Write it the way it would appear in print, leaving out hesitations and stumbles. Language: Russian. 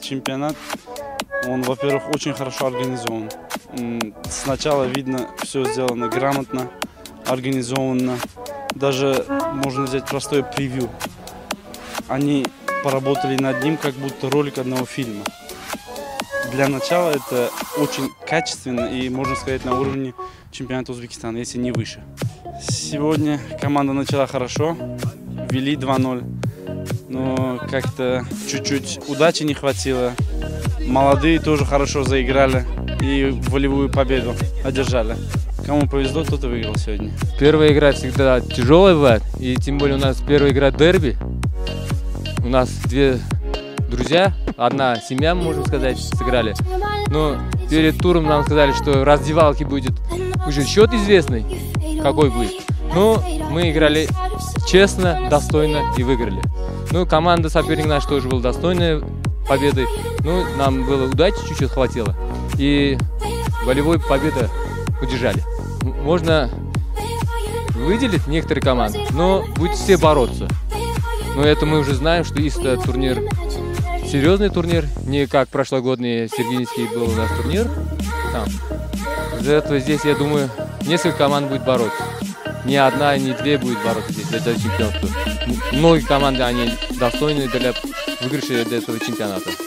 чемпионат, он, во-первых, очень хорошо организован. Сначала видно, все сделано грамотно, организованно. Даже можно взять простое превью. Они поработали над ним, как будто ролик одного фильма. Для начала это очень качественно и, можно сказать, на уровне чемпионата Узбекистана, если не выше. Сегодня команда начала хорошо, вели 2-0, но как-то чуть-чуть удачи не хватило. Молодые тоже хорошо заиграли и волевую победу одержали. Кому повезло, тот и выиграл сегодня. Первая игра всегда тяжелая бывает, и тем более у нас первая игра дерби. У нас две друзья, одна семья, можно сказать, сыграли. Но перед туром нам сказали, что в раздевалке будет уже счет известный, какой будет. Но мы играли честно, достойно и выиграли. Ну, команда соперник наш тоже была достойная победы. Ну, нам было удачи чуть-чуть хватило. И волевой победу удержали. Можно выделить некоторые команды, но будут все бороться. Но это мы уже знаем, что если турнир, серьезный турнир, не как прошлогодний Сергеевский был у нас турнир. Из-за этого здесь, я думаю, несколько команд будет бороться. Ни одна, ни две будет бороться здесь для этого чемпионата. Многие команды, они достойны для выигрыша этого чемпионата.